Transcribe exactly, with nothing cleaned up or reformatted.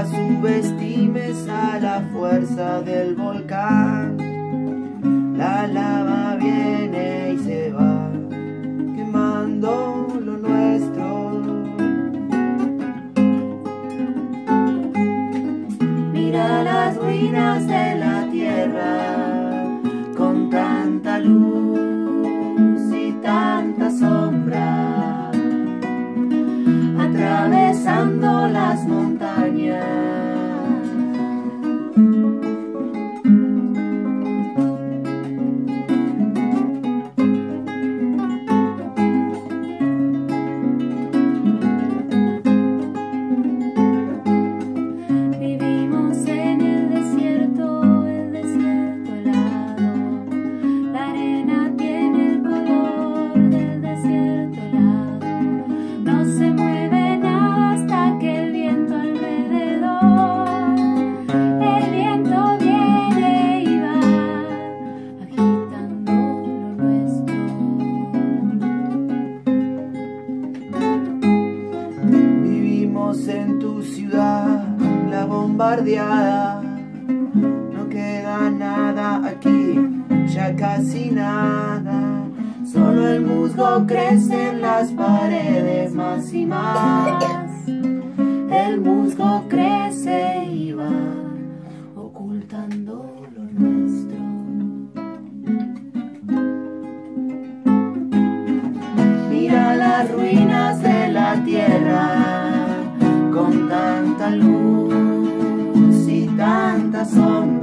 nunca subestimes a la fuerza del volcán. La lava viene y se va, quemando lo nuestro. Mira las ruinas de la tierra, con tanta luz y tanta sombra, atravesando las montañas. Vivimos en el desierto, el desierto helado. La arena tiene el color del desierto helado. No se mueve nada hasta que el viento alrededor. El viento viene y va, agitando lo nuestro. Vivimos en tu ciudad, la bombardeada. No queda nada aquí, ya casi nada. Solo el musgo crece en las paredes más y más. El musgo crece y va, ocultando lo nuestro. Mira las ruinas de la tierra, con tanta luz y tanta sombra.